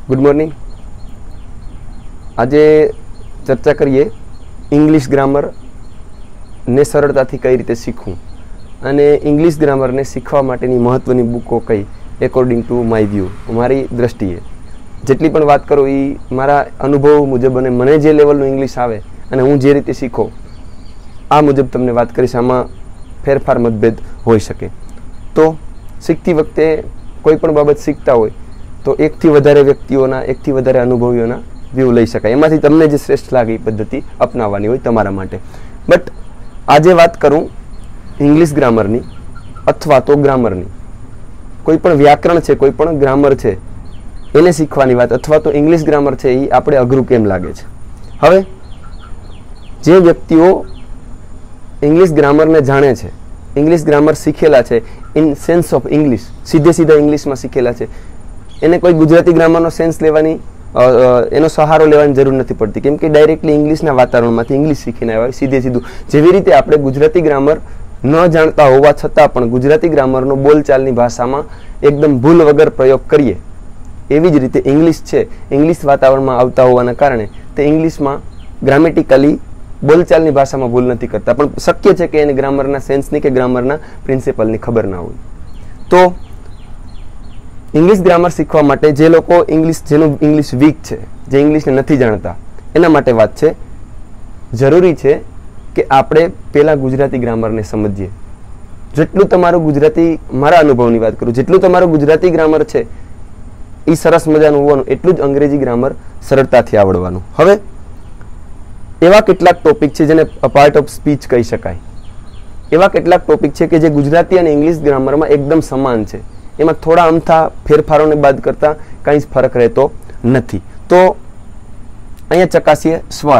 Good morning. આજે ચર્ચા કરીએ ઇંગ્લિશ ગ્રામરને સરળતાથી કઈ રીતે શીખવું અને ઇંગ્લિશ ગ્રામરને શીખવા માટેની મહત્વની બુકો કઈ એકોર્ડિંગ ટુ માય વ્યૂ. મારી દ્રષ્ટિએ જેટલી પણ વાત કરું એ મારા અનુભવ મુજબ અને મને જે લેવલનું ઇંગ્લિશ આવે અને હું જે રીતે શીખો આ મુજબ તમને વાત કરીશ. આમાં ફેરફાર મતભેદ હોઈ શકે. તો શીખતી વખતે કોઈ પણ બાબત શીખતા હોય તો એકથી વધારે વ્યક્તિઓના એકથી વધારે અનુભવીઓના વ્યૂ લઈ શકાય. એમાંથી તમને જે શ્રેષ્ઠ લાગે એ પદ્ધતિ અપનાવવાની હોય તમારા માટે. બટ આજે વાત કરું ઇંગ્લિશ ગ્રામરની અથવા તો ગ્રામરની. કોઈ પણ વ્યાકરણ છે, કોઈ પણ ગ્રામર છે એને શીખવાની વાત અથવા તો ઇંગ્લિશ ગ્રામર છે એ આપણે અઘરું કેમ લાગે છે. હવે જે વ્યક્તિઓ ઇંગ્લિશ ગ્રામરને જાણે છે, ઇંગ્લિશ ગ્રામર શીખેલા છે ઇન સેન્સ ઓફ ઇંગ્લિશ, સીધે સીધા ઇંગ્લિશમાં શીખેલા છે, એને કોઈ ગુજરાતી ગ્રામરનો સેન્સ લેવાની એનો સહારો લેવાની જરૂર નથી પડતી. કેમ કે ડાયરેક્ટલી ઇંગ્લિશના વાતાવરણમાંથી ઇંગ્લિશ શીખીને આવ્યા સીધે સીધું. જેવી રીતે આપણે ગુજરાતી ગ્રામર ન જાણતા હોવા છતાં પણ ગુજરાતી ગ્રામરનો બોલચાલની ભાષામાં એકદમ ભૂલ વગર પ્રયોગ કરીએ એવી જ રીતે ઇંગ્લિશ છે, ઇંગ્લિશ વાતાવરણમાં આવતા હોવાના કારણે તે ઇંગ્લિશમાં ગ્રામેટિકલી બોલચાલની ભાષામાં ભૂલ નથી કરતા. પણ શક્ય છે કે એને ગ્રામરના સેન્સની કે ગ્રામરના પ્રિન્સિપલની ખબર ના હોય. તો ઇંગ્લિશ ગ્રામર શીખવા માટે જે લોકો જેનું ઇંગ્લિશ વીક છે, જે ઇંગ્લિશને નથી જાણતા, એના માટે વાત છે. જરૂરી છે કે આપણે પહેલા ગુજરાતી ગ્રામરને સમજીએ. જેટલું તમારું ગુજરાતી, મારા અનુભવની વાત કરું, જેટલું તમારું ગુજરાતી ગ્રામર છે એ સરસ મજાનું હોવાનું એટલું જ અંગ્રેજી ગ્રામર સરળતાથી આવડવાનું. હવે એવા કેટલાક ટોપિક છે જેને પાર્ટ ઓફ સ્પીચ કહી શકાય. એવા કેટલાક ટોપિક છે કે જે ગુજરાતી અને ઇંગ્લિશ ગ્રામરમાં એકદમ સમાન છે. એમાં થોડા અમથા ફેરફારોને બાદ કરતા કંઈ જ ફરક રહેતો નથી. તો અહીંયા ચકાસીએ સ્વર.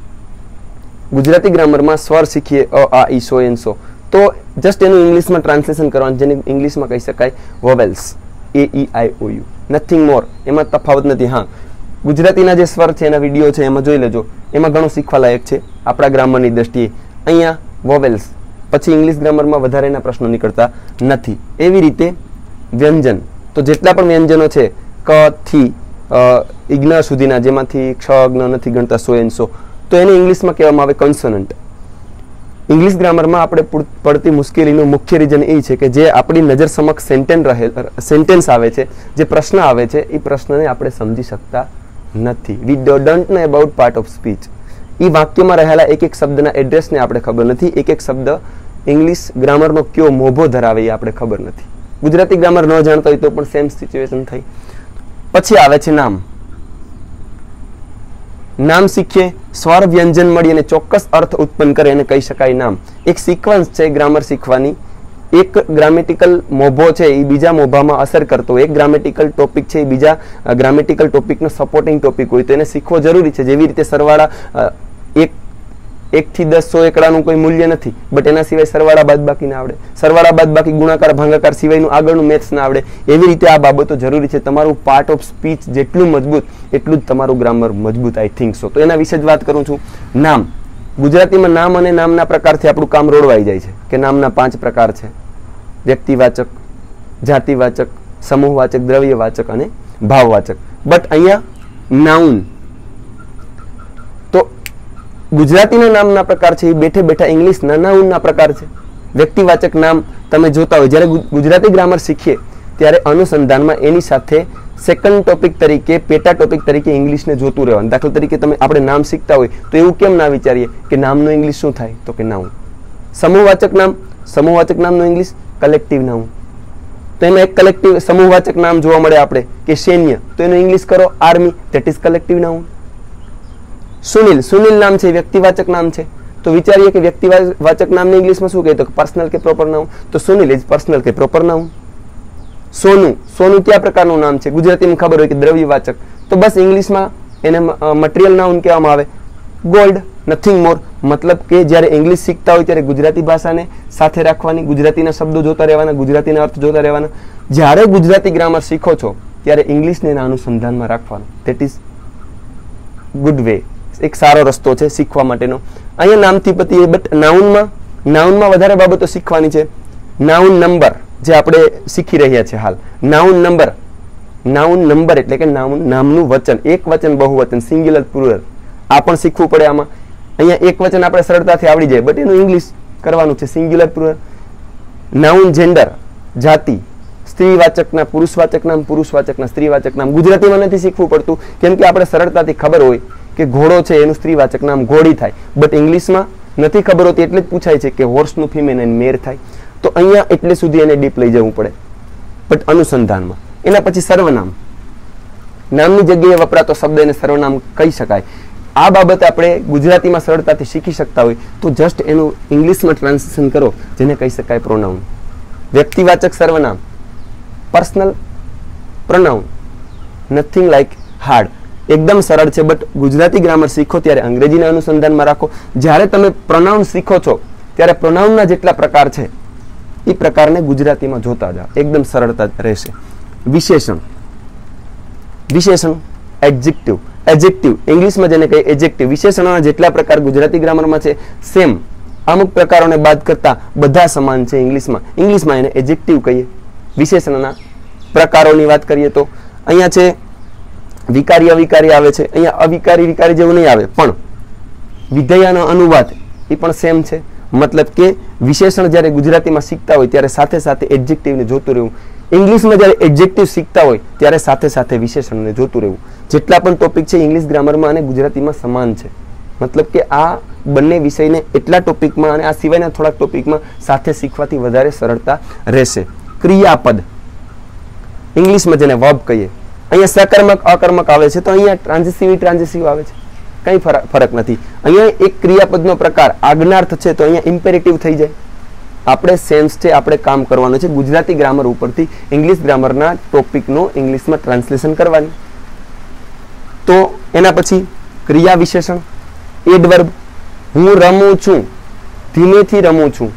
ગુજરાતી ગ્રામરમાં સ્વર શીખીએ અ, આ, ઈ, સો, એન, સો. તો જસ્ટ એનું ઇંગ્લિશમાં ટ્રાન્સલેશન કરવાનું, જેને ઇંગ્લિશમાં કહી શકાય vowels, A, E, I, O, U. Nothing more. એમાં તફાવત નથી. હા, ગુજરાતીના જે સ્વર છે એના વિડીયો છે એમાં જોઈ લેજો. એમાં ઘણું શીખવા લાયક છે આપણા ગ્રામરની દ્રષ્ટિએ. અહીંયા વોવેલ્સ, પછી ઇંગ્લિશ ગ્રામરમાં વધારે એના પ્રશ્નો નીકળતા નથી. એવી રીતે વ્યંજન, તો જેટલા પણ વ્યંજનો છે ક થી ઇગ્ન સુધીના, જેમાંથી ક્ષ અગ્ન નથી ગણતા સો એન સો, તો એને ઇંગ્લિશમાં કહેવામાં આવે કોન્સોનન્ટ. ઇંગ્લિશ ગ્રામરમાં આપણે પડતી મુશ્કેલીનું મુખ્ય રીઝન એ છે કે જે આપણી નજર સમક્ષ સેન્ટેન્સ આવે છે, જે પ્રશ્ન આવે છે, એ પ્રશ્નને આપણે સમજી શકતા નથી. We don't know about part of speech. એ વાક્યમાં રહેલા એક એક શબ્દના એડ્રેસને આપણે ખબર નથી. એક એક શબ્દ ઇંગ્લિશ ગ્રામરનો કયો મોભો ધરાવે એ આપણે ખબર નથી. ગુજરાતી ગ્રામર ન જાણતા હોય તો પણ સેમ સિચ્યુએશન થઈ. પછી આવે છે નામ. નામ શીખીએ, સ્વર વ્યંજન મળી અને ચોક્કસ અર્થ ઉત્પન્ન કરે એને કહી શકાય નામ. એક સિક્વન્સ છે ગ્રામર શીખવાની. એક ગ્રામેટિકલ મોભો છે એ બીજા મોભામાં અસર કરતો હોય, એક ગ્રામેટિકલ ટોપિક છે એ બીજા ગ્રામેટિકલ ટોપિકનો સપોર્ટિંગ ટોપિક હોય, તો એને શીખવો જરૂરી છે. જેવી રીતે સરવાળા, એક થી 10 100 એકડાનું કોઈ મૂલ્ય નથી, બટ એના સિવાય સરવાળા બાદબાકી ના આવડે, સરવાળા બાદબાકી ગુણાકાર ભાગાકાર સિવાયનું આગળનું મેથ્સ ના આવડે. એવી રીતે આ બાબતો જરૂરી છે. તમારું પાર્ટ ઓફ સ્પીચ જેટલું મજબૂત એટલું જ તમારું ગ્રામર મજબૂત. I think so. તો એના વિશે જ વાત કરું છું. નામ. ગુજરાતીમાં નામ અને નામના પ્રકારથી આપણું કામ રોડવાઈ જાય છે કે નામના 5 પ્રકાર છે: વ્યક્તિવાચક, જાતિવાચક, સમૂહવાચક, દ્રવ્યવાચક અને ભાવવાચક. બટ અહીંયા નાઉન, તો ગુજરાતીના નામના પ્રકાર છે એ બેઠે બેઠા ઇંગ્લિશના નાઉનના પ્રકાર છે. વ્યક્તિવાચક નામ તમે જોતા હોય, જ્યારે ગુજરાતી ગ્રામર શીખીએ ત્યારે અનુસંધાનમાં એની સાથે સેકન્ડ ટોપિક તરીકે, પેટા ટોપિક તરીકે ઇંગ્લિશને જોતું રહેવાનું. દાખલા તરીકે આપણે નામ શીખતા હોય તો એવું કેમ ના વિચારીએ કે નામનું ઇંગ્લિશ શું થાય, તો કે નાઉન. સમૂહવાચક નામ, સમૂહવાચક નામનું ઇંગ્લિશ કલેક્ટિવ નાઉન. તો એમાં એક કલેક્ટિવ સમૂહવાચક નામ જોવા મળે આપણે કે સૈન્ય, તો એનું ઇંગ્લિશ કરો army, that is collective noun. Sunil, Sunil નામ છે વ્યક્તિવાચક નામ છે, તો વિચારીએ કે વ્યક્તિવાચક નામને ઇંગ્લિશમાં શું કહે, તો પર્સનલ કે પ્રોપર નાઉન. તો સુનિલ ઇઝ પર્સનલ કે પ્રોપર નાઉન. સોનું, સોનું કયા પ્રકારનું નામ છે, ગુજરાતીમાં ખબર હોય કે દ્રવ્યવાચક, તો બસ ઇંગ્લિશમાં એને મટીરિયલ નાઉન કહેવામાં આવે. Gold, nothing more. મતલબ કે જ્યારે ઇંગ્લિશ શીખતા હોય ત્યારે ગુજરાતી ભાષાને સાથે રાખવાની, ગુજરાતીના શબ્દો જોતા રહેવાના, ગુજરાતીના અર્થ જોતા રહેવાના. જ્યારે ગુજરાતી ગ્રામર શીખો છો ત્યારે ઇંગ્લિશને એના અનુસંધાનમાં રાખવાનું. That is good way. એક સારો રસ્તો છે શીખવા માટેનો. અહીંયા નામથી પતી. બટ નાઉનમાં વધારે બાબતો શીખવાની છે. નાઉન નંબર જે આપણે શીખી રહ્યા છીએ હાલ. નાઉન નંબર નાઉન નંબર એટલે કે નામનું વચન, એક વચન બહુવચન, સિંગ્યુલર પ્લુરલ, આ પણ શીખવું પડે આમાં. અહીંયા એક વચન આપણે સરળતાથી આવડી જાય, બટ એનું ઇંગ્લિશ કરવાનું છે, સિંગ્યુલર પ્લુરલ. નાઉન જેન્ડર, જાતિ, સ્ત્રીવાચક નામ પુરુષવાચક નામ, પુરુષવાચક નામ સ્ત્રીવાચક નામ. ગુજરાતીમાં નથી શીખવું પડતું કેમ કે આપણે સરળતાથી ખબર હોય કે ઘોડો છે એનું સ્ત્રીવાચક નામ ઘોડી થાય, બટ ઇંગ્લિશમાં નથી ખબર હોતી એટલે જ પૂછાય છે કે હોર્સનું ફિમેનાઇન મેર થાય. તો અહીંયા એટલે સુધી એને ડીપ લઈ જવું પડે બટ અનુસંધાનમાં. એના પછી સર્વનામ, નામની જગ્યાએ વપરાતો શબ્દ એને સર્વનામ કહી શકાય. આ બાબત આપણે ગુજરાતીમાં સરળતાથી શીખી શકતા હોય તો જસ્ટ એનું ઇંગ્લિશમાં ટ્રાન્સલેશન કરો, જેને કહી શકાય પ્રોનાઉન. વ્યક્તિવાચક સર્વનામ, personal pronoun, nothing like hard. એકદમ સરળ છે બટ ગુજરાતી ગ્રામર શીખો ત્યારે અંગ્રેજીના અનુસંધાનમાં રાખો. જ્યારે તમે પ્રોનાઉન શીખો છો ત્યારે પ્રોનાઉનના જેટલા પ્રકાર છે એ પ્રકારને ગુજરાતીમાં જોતા જાઓ, એકદમ સરળતા રહેશે. વિશેષણ, વિશેષણ એડજેક્ટિવ, એડજેક્ટિવ ઇંગ્લિશમાં જેને કહીએ એડજેક્ટિવ. વિશેષણોના જેટલા પ્રકાર ગુજરાતી ગ્રામરમાં છે સેમ, અમુક પ્રકારોને બાદ કરતા બધા સમાન છે ઇંગ્લિશમાં. ઇંગ્લિશમાં એને એડજેક્ટિવ કહીએ. વિશેષણના પ્રકારોની વાત કરીએ તો અહીંયા છે વિકારી અવિકારી આવે છે, અહીંયા અવિકારી વિકારી જેવું નહીં આવે, પણ વિધેયનો અનુવાદ એ પણ સેમ છે. મતલબ કે વિશેષણ જ્યારે ગુજરાતીમાં શીખતા હોય ત્યારે સાથે સાથે એડજેક્ટિવને જોતું રહેવું, ઇંગ્લિશમાં જ્યારે એડજેક્ટિવ શીખતા હોય ત્યારે સાથે સાથે વિશેષણને જોતું રહેવું. જેટલા પણ ટોપિક છે ઇંગ્લિશ ગ્રામરમાં અને ગુજરાતીમાં સમાન છે. મતલબ કે આ બંને વિષયને એટલા ટોપિકમાં અને આ સિવાયના થોડાક ટોપિકમાં સાથે શીખવાથી વધારે સરળતા રહેશે. ક્રિયાપદ ઇંગ્લિશમાં જેને વર્બ કહીએ, અહીંયા સકર્મક અકર્મક આવે છે તો અહીંયા ટ્રાન્ઝિટિવ આવે છે, કંઈ ફરક નથી. અહીંયા એક ક્રિયાપદનો પ્રકાર આજ્ઞાર્થ છે તો અહીંયા ઇમ્પેરેટિવ થઈ જાય. આપણે સેન્સ છે, આપણે કામ કરવાનું છે. ગુજરાતી ગ્રામર ઉપરથી ઇંગ્લિશ ગ્રામરના ટોપિકનો ઇંગ્લિશમાં ટ્રાન્સલેશન કરવાની. તો એના પછી ક્રિયા વિશેષણ, એડવર્બ, હું રમું છું, ધીમેથી રમું છું.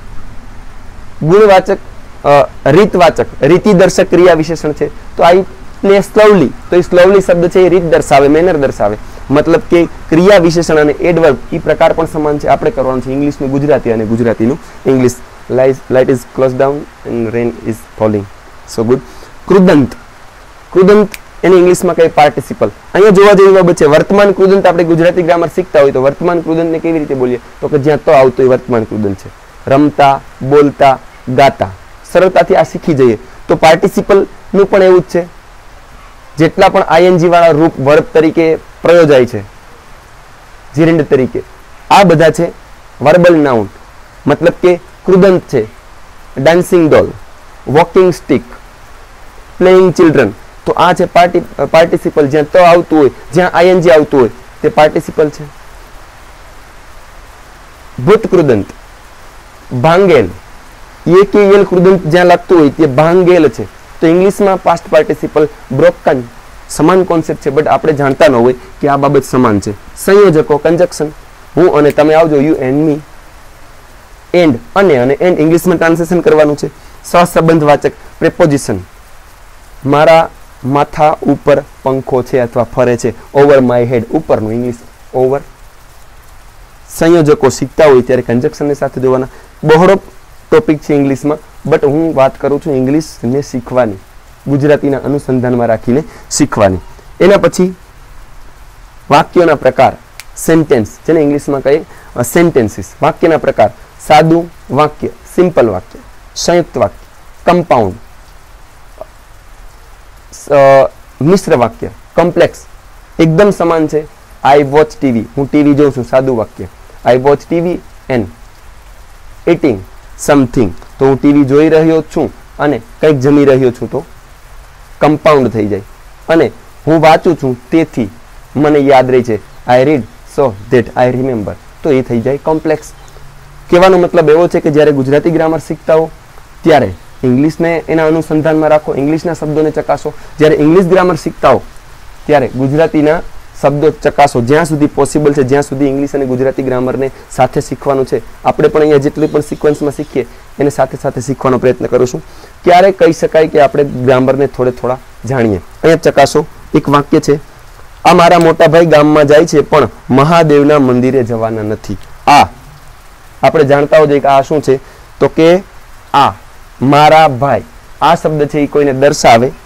ગુણવાચક, રીતવાચક, રીતિદર્શક ક્રિયા વિશેષણ છે તો આઈ પ્લે સ્લોવલી, તો એ સ્લોવલી શબ્દ છે એ રીત દર્શાવે, મેનર દર્શાવે. મતલબ કે ક્રિયા વિશેષણ અને એડવર્બ એ પ્રકાર પણ સમાન છે. આપણે કરવાનું છે ઇંગ્લિશનું ગુજરાતી અને ગુજરાતીનું English. Light is close down and rain is falling. So good. કૃદંત, કૃદંત એને ઇંગ્લિશમાં કઈ પાર્ટિસિપલ. અહીંયા જોવા જેવી બાબત છે, વર્તમાન કૃદંત આપણે ગુજરાતી ગ્રામર શીખતા હોય તો વર્તમાન કૃદંતને કેવી રીતે બોલીએ તો કે જ્યાં તો આવતો એ વર્તમાન કૃદંત છે. રમતા, બોલતા, ગાતા, સરળતાથી આ શીખી જઈએ. તો પાર્ટિસિપલ નું પણ એવું જ છે, જેટલા પણ આઈએનજી વાળા રૂપ વર્બ તરીકે પ્રયોજાય છે, જીરેન્ડ તરીકે, આ બધા છે વર્બલ નાઉન. મતલબ કે કૃદંત છે dancing doll, walking stick, playing children. તો આ છે પાર્ટિસિપલ, જ્યાં તો આવતું હોય, જ્યાં આઈએનજી આવતું હોય તે પાર્ટિસિપલ છે. ભૂત કૃદંત, ભાંગેલ, એલ કૃદંત જ્યાં લાગતું હોય તે ભાંગેલ છે. તો ઇંગ્લિશમાં પાસ્ટ પાર્ટિસિપલ બ્રોકન, સમાન કોન્સેપ્ટ છે બટ આપણે જાણતા ન હોય કે આ બાબત સમાન છે. સંયોજકો, કન્જક્શન, હું અને તમે આવજો, યુ એન્ડ મી, એન્ડ અને એન્ડ ઇંગ્લિશમાં ટ્રાન્સલેશન કરવાનું છે. સહસંબંધવાચક પ્રેપોઝિશન, મારા માથા ઉપર પંખો છે અથવા ફરે છે, ઓવર માય હેડ, ઉપરનું ઇંગ્લિશ ઓવર. સંયોજકો શીખતા હોય ત્યારે કન્જક્શનની સાથે જોવાના. બહોળો ટોપિક છે ઇંગ્લિશમાં બટ હું વાત કરું છું ઇંગ્લિશને શીખવાની, ગુજરાતીના અનુસંધાનમાં રાખીને શીખવાની. એના પછી વાક્યોના પ્રકાર, સેન્ટેન્સ, જેને ઇંગ્લિશમાં કહીએ સેન્ટેન્સીસ. વાક્યના પ્રકાર, સાદું વાક્ય, સિમ્પલ વાક્ય, સંયુક્ત વાક્ય, કમ્પાઉન્ડ, મિશ્ર વાક્ય, કોમ્પ્લેક્સ. એકદમ સમાન છે. આઈ વોચ ટીવી, હું ટીવી જોઉં છું, સાદું વાક્ય. I watch TV and eating something, તો હું ટીવી જોઈ રહ્યો છું અને કંઈક જમી રહ્યો છું, તો કમ્પાઉન્ડ થઈ જાય. અને હું વાંચું છું તેથી મને યાદ રહે છે, I read so that I remember, તો એ થઈ જાય કોમ્પ્લેક્સ. કહેવાનો મતલબ એવો છે કે જ્યારે ગુજરાતી ગ્રામર શીખતા હો ત્યારે ઇંગ્લિશને એના અનુસંધાનમાં રાખો, ઇંગ્લિશના શબ્દોને ચકાસો. જ્યારે ઇંગ્લિશ ગ્રામર શીખતા હો ત્યારે ગુજરાતીના શબ્દો ચકાસો, જ્યાં સુધી પોસિબલ છે, જ્યાં સુધી ઇંગ્લિશ અને ગુજરાતી ગ્રામરને સાથે શીખવાનું છે. આપણે પણ અહીંયા જેટલી પણ સિક્વન્સમાં શીખીએ એને સાથે સાથે શીખવાનો પ્રયત્ન કરીશું. ક્યારે કહી શકાય કે આપણે ગ્રામરને થોડા જાણીએ. અહીંયા ચકાસો, એક વાક્ય છે, આ મારા મોટા ભાઈ ગામમાં જાય છે પણ મહાદેવના મંદિરે જવાના નથી. આ આપણે જાણતા હોઈએ કે આ શું છે તો કે આ મારા ભાઈ, આ શબ્દ છે એ કોઈને દર્શાવે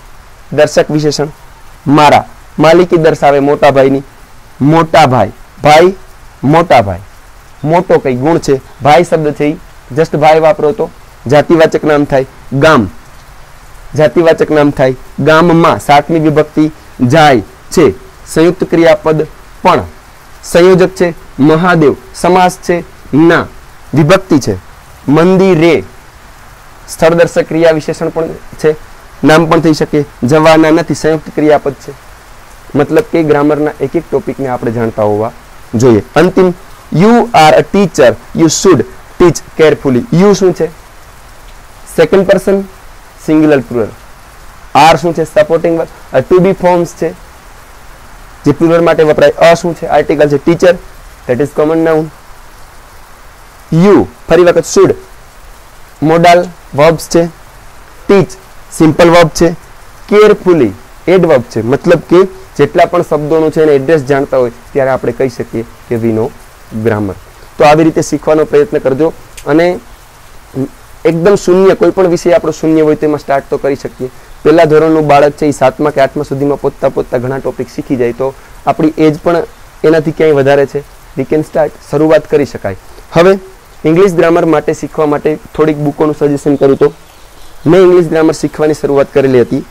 દર્શક વિશેષણ મારા, માલિકી દર્શાવે મોટા ભાઈની, મોટા ભાઈ, ભાઈ મોટા ભાઈ, મોટો કઈ ગુણ છે, ભાઈ શબ્દ છે જસ્ટ ભાઈ વાપરો તો જાતિવાચક નામ થાય, ગામ જાતિવાચક નામ થાય, ગામમાં 7મી વિભક્તિ જાય છે, સંયુક્ત ક્રિયાપદ પણ, સંયોજક છે મહાદેવ, સમાસ છે ના, વિભક્તિ છે મંદિરે, સ્થળ દર્શક ક્રિયા વિશેષણ પણ છે, નામ પણ થઈ શકે, જવાના નથી, સંયુક્ત ક્રિયાપદ છે. મતલબ કે ગ્રામરના એક એક ટોપિકને આપણે જાણતા હોવા જોઈએ. અંતિમ, you are a teacher, you should teach carefully. You શું છે? Second person singular plural. Are શું છે? Supporting verb. To be forms છે જે પ્લુરલ માટે વપરાય. અ શું છે? આર્ટિકલ છે. Teacher that is common noun. You ફરી વખત શુડ મોડલ વર્બ્સ છે. ટીચ સિમ્પલ વર્બ છે. કેરફુલી એડવર્બ છે. મતલબ કે જેટલા પણ શબ્દોનું છે એને એડ્રેસ જાણતા હોય ત્યારે આપણે કહી શકીએ કે વી નો ગ્રામર. તો આવી રીતે શીખવાનો પ્રયત્ન કરજો અને એકદમ શૂન્ય, કોઈ પણ વિષય આપણો શૂન્ય હોય તેમાં સ્ટાર્ટ તો કરી શકીએ. પહેલા ધોરણનું બાળક છે એ 7મા કે 8મા સુધીમાં પોતતા ઘણા ટોપિક શીખી જાય તો આપણી એજ પણ એનાથી ક્યાંય વધારે છે. વી કેન સ્ટાર્ટ, શરૂઆત કરી શકાય. હવે ઇંગ્લિશ ગ્રામર માટે શીખવા માટે થોડીક બુકોનું સજેશન કરું તો મેં ઇંગ્લિશ ગ્રામર શીખવાની શરૂઆત કરેલી હતી.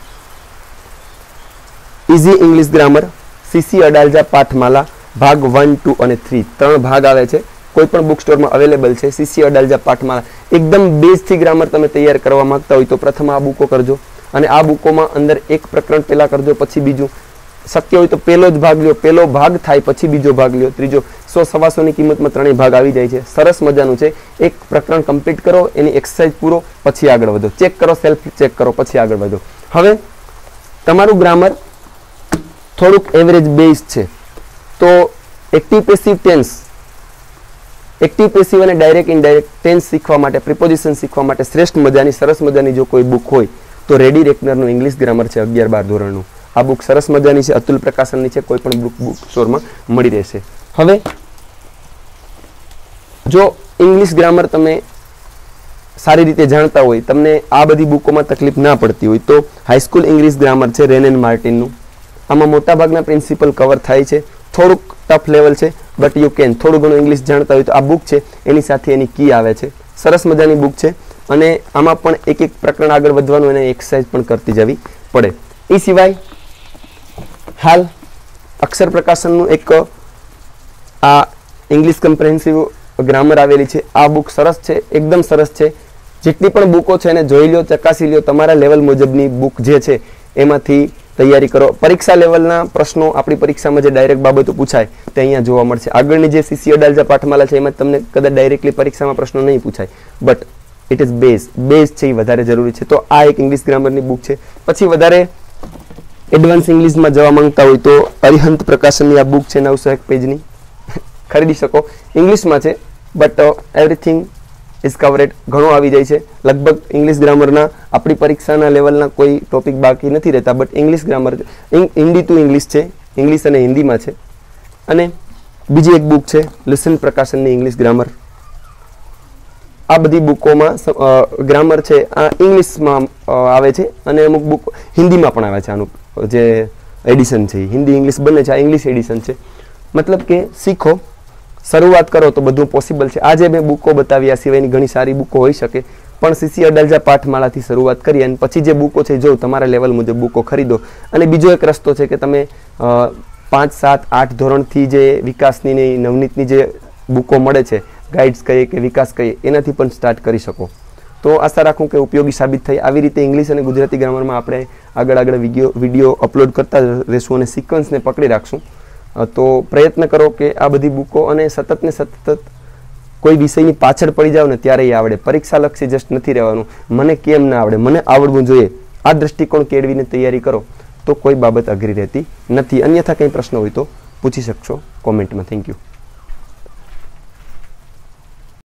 Easy English grammar, CC Adalja પાઠમાલા ભાગ 1, 2 અને 3 3 ભાગ આવે છે. કોઈ પણ બુક સ્ટોરમાં અવેલેબલ છે. સીસી અડાલજા પાઠમાલા એકદમ બેઝથી ગ્રામર તમે તૈયાર કરવા માંગતા હોય તો પ્રથમ આ બુકો કરજો અને આ બુકોમાં અંદર એક પ્રકરણ પહેલા કરજો, પછી બીજું. શક્ય હોય તો પહેલો જ ભાગ લ્યો, પહેલો ભાગ થાય પછી બીજો ભાગ લ્યો, ત્રીજો. 100-125ની કિંમતમાં 3 ભાગ આવી જાય છે. સરસ મજાનું છે. એક પ્રકરણ કમ્પ્લીટ કરો, એની એક્સરસાઇઝ પૂરો, પછી આગળ વધો. ચેક કરો, સેલ્ફ ચેક કરો, પછી આગળ વધો. હવે તમારું ગ્રામર થોડુંક એવરેજ બેઝ છે તો active passive tense, active passive અને ડાયરેક્ટ ઇનડાયરેક્ટ ટેન્સ શીખવા માટે, પ્રિપોઝિશન શીખવા માટે શ્રેષ્ઠ મજાની સરસ મજાની જો કોઈ બુક હોય તો રેડી રેકનરનું ઇંગ્લિશ ગ્રામર છે 11-12 ધોરણનું. આ બુક સરસ મજાની છે, અતુલ પ્રકાશનની છે, કોઈ પણ બુક સ્ટોરમાં મળી રહેશે. હવે જો ઇંગ્લિશ ગ્રામર તમે સારી રીતે જાણતા હોય, તમને આ બધી બુકોમાં તકલીફ ના પડતી હોય તો હાઈસ્કૂલ ઇંગ્લિશ ગ્રામર છે રેન એન્ડ માર્ટિનનું. આમાં મોટાભાગના પ્રિન્સિપલ કવર થાય છે. થોડુંક ટફ લેવલ છે બટ યુ કેન. થોડું ઘણું ઇંગ્લિશ જાણતા હોય તો આ બુક છે, એની સાથે એની કી આવે છે. સરસ મજાની બુક છે અને આમાં પણ એક એક પ્રકરણ આગળ વધવાનું અને એક્સરસાઇઝ પણ કરતી જવી પડે. એ સિવાય હાલ અક્ષર પ્રકાશનનું એક આ ઇંગ્લિશ કમ્પ્રેહેન્સિવ ગ્રામર આવેલી છે. આ બુક સરસ છે, એકદમ સરસ છે. જેટલી પણ બુકો છે એને જોઈ લો, ચકાસી લો. તમારા લેવલ મુજબની બુક જે છે એમાંથી તૈયારી કરો. પરીક્ષા લેવલના પ્રશ્નો આપણી પરીક્ષામાં જે ડાયરેક્ટ બાબતો પૂછાય તે અહીંયા જોવા મળશે. આગળની જે સીસી અડાલજા પાઠમાલા છે એમાં તમને કદાચ ડાયરેક્ટલી પરીક્ષામાં પ્રશ્નો નહીં પૂછાય બટ ઇટ ઇઝ બેઝ છે એ વધારે જરૂરી છે. તો આ એક ઇંગ્લિશ ગ્રામરની બુક છે. પછી વધારે એડવાન્સ ઇંગ્લિશમાં જવા માંગતા હોય તો અરિહંત પ્રકાશનની આ બુક છે 901 પેજની, ખરીદી શકો. ઇંગ્લિશમાં છે બટ એવરીથિંગ ઇઝ કવરેડ, ઘણો આવી જાય છે. લગભગ ઇંગ્લિશ ગ્રામરના આપણી પરીક્ષાના લેવલના કોઈ ટોપિક બાકી નથી રહેતા but English grammar Hindi to English છે, ઇંગ્લિશ અને હિન્દીમાં છે. અને બીજી એક બુક છે લિસન પ્રકાશનની ઇંગ્લિશ ગ્રામર. આ બધી બુકોમાં ગ્રામર છે આ ઇંગ્લિશમાં આવે છે અને અમુક બુક હિન્દીમાં પણ આવે છે. આનું જે એડિશન છે હિન્દી ઇંગ્લિશ બંને છે. આ ઇંગ્લિશ એડિશન છે. મતલબ કે શીખો, શરૂઆત કરો તો બધું પોસિબલ છે. આજે મેં બુકો બતાવી, આ સિવાયની ઘણી સારી બુકો હોઈ શકે પણ સીસી અડાલજા પાઠમાળાથી શરૂઆત કરી અને પછી જે બુકો છે જો તમારા લેવલ મુજબ બુકો ખરીદો. અને બીજો એક રસ્તો છે કે તમે 5, 7, 8 ધોરણથી જે વિકાસની નવનીતની જે બુકો મળે છે, ગાઈડ્સ કહીએ કે વિકાસ કહીએ, એનાથી પણ સ્ટાર્ટ કરી શકો. તો આશા રાખું કે ઉપયોગી સાબિત થાય. આવી રીતે ઇંગ્લિશ અને ગુજરાતી ગ્રામરમાં આપણે આગળ વિડીયો અપલોડ કરતા રહેશું અને સિક્વન્સને પકડી રાખશું. તો પ્રયત્ન કરો કે આ બધી બુકો અને સતત ને સતત કોઈ વિષયની પાછળ પડી જાવ ને ત્યારે એ આવડે. પરીક્ષા લક્ષી જસ્ટ નથી રહેવાનું મને કેમ ના આવડે, મને આવડવું જોઈએ. આ દ્રષ્ટિકોણ કેળવીને તૈયારી કરો તો કોઈ બાબત અઘરી રહેતી નથી. અન્યથા કંઈ પ્રશ્ન હોય તો પૂછી શકશો કોમેન્ટમાં. Thank you.